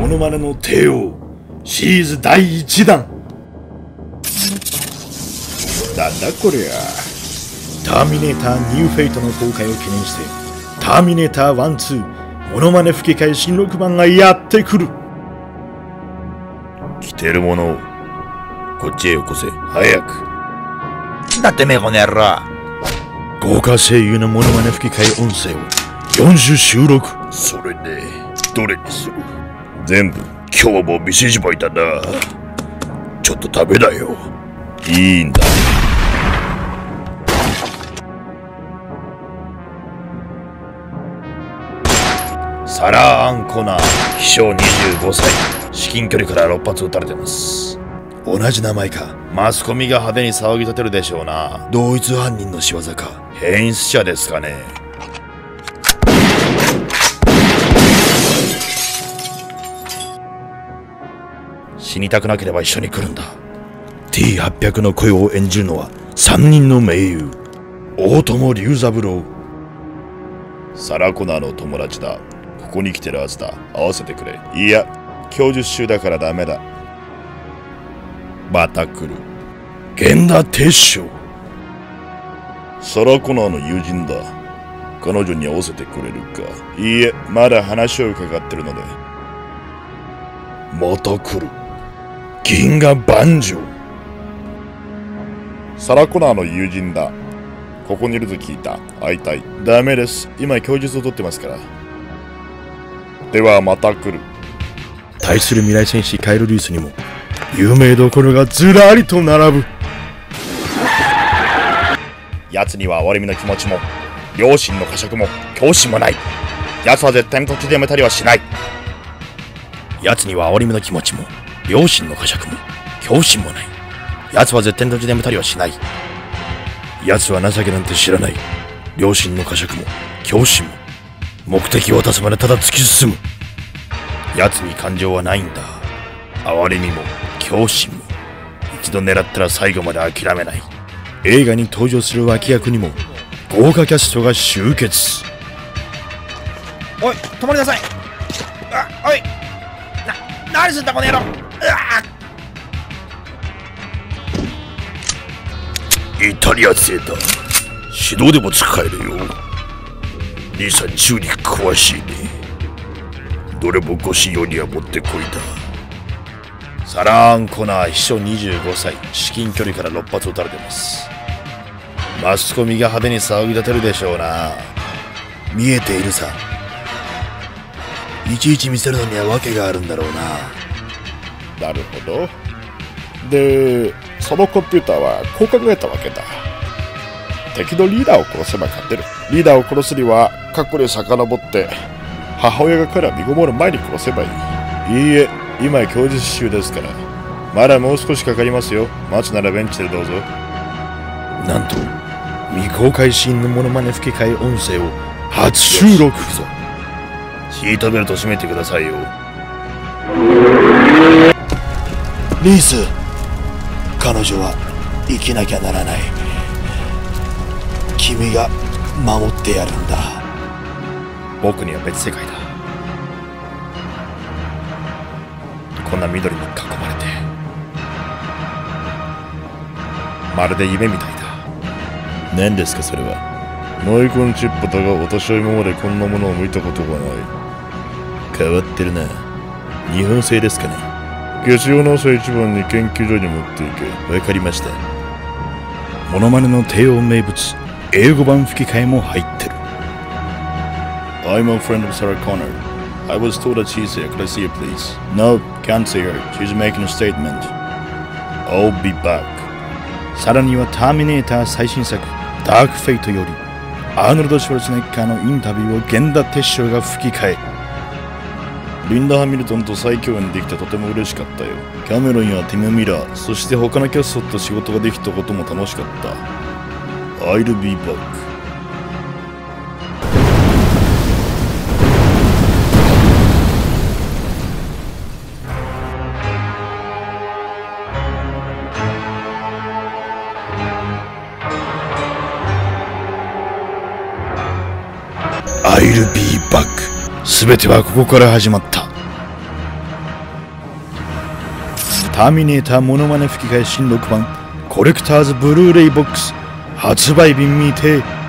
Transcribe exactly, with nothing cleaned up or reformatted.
モノマネの帝王シリーズだいいちだん。なんだこりゃ。ターミネーターニューフェイトの公開を記念してターミネーターワンツーモノマネ吹き替え新録版がやってくる。来てるものをこっちへよこせ、早く。 だってめえこの野郎。 豪華声優のモノマネ吹き替え音声をよん種収録。 それでどれにする？全部今日も店じまいだな。ちょっと食べなよ。いいんだ。 サラ・アン・コナー、秘書にじゅうごさい、至近距離からろっぱつ撃たれてます。同じ名前か。マスコミが派手に騒ぎ立てるでしょうな。同一犯人の仕業か。変質者ですかね。死にたくなければ一緒に来るんだ。 ティーはっぴゃく の声を演じるのはさんにんの名優。大友龍三郎。サラ・コナーの友達だ。ここに来てるはずだ。合わせてくれ。いや、供述集だからダメだ。また来る。源田鉄章。サラ・コナーの友人だ。彼女に合わせてくれるか。いいえ、まだ話を伺ってるので。また来る。銀河万丈。サラ・コナーの友人だ。ここにいると聞いた。会いたい。ダメです。今供述を取ってますから。ではまた来る。対する未来戦士カイル・リュースにも有名どころがずらりと並ぶ。奴には憐れみの気持ちも良心の呵責も狂心もない。奴は絶対に土地でやめたりはしない。奴には憐れみの気持ちも良心の呵責も狂心もない。奴は絶対に土地でやめたりはしない。奴は情けなんて知らない。良心の呵責も狂心も目的を渡すまでただ突き進む。奴に感情はないんだ。哀れみも狂心も一度狙ったら最後まで諦めない。映画に登場する脇役にも豪華キャストが集結。 おい、止まりなさい。あ、おい、な、何すんだこの野郎。うわイタリア製だ。指導でも使えるよ。兄さん銃に詳しいね。どれもご信用にはもってこいだ。 サラ・アン・コナー、秘書にじゅうごさい、至近距離からろっぱつ撃たれてます。マスコミが派手に騒ぎ立てるでしょうな。見えているさ。いちいち見せるのには訳があるんだろうな。なるほど。で、そのコンピューターはこう考えたわけだ。敵のリーダーを殺せば勝てる。リーダーを殺すには過去に遡って母親が彼を身ごもる前に殺せばいい。いいえ、今供述中ですから。まだもう少しかかりますよ。待つならベンチでどうぞ。なんと未公開シーンのモノマネ吹き替え音声を初収録ぞ。シートベルト締めてくださいよ。リース、彼女は生きなきゃならない。君が守ってやるんだ。僕には別世界だ。こんな緑に囲まれてまるで夢みたいだ。何ですかそれは。マイコンチップだが私は今までこんなものを見たことがない。変わってるな。日本製ですかね。月曜の朝一番に研究所に持っていけ。わかりました。モノマネの低音名物英語版吹き替えも入ってる。I'm a friend of Sarah Connor. I was told that she's here. Could I see her, please? No, can't see her. She's making a statement. I'll be back. さらにはターミネーター最新作ダークフェイトよりアーノルド・シュワルツェネッガーのインタビューを源田鉄章が吹き替え。リンダ・ハミルトンと再共演できてとても嬉しかったよ。キャメロンやティム・ミラー、そして他のキャストと仕事ができたことも楽しかった。I'll be back. I'll be back. すべてはここから始まった。 ターミネーターモノマネ吹き替え新ろくばんコレクターズブルーレイボックス発売日未定。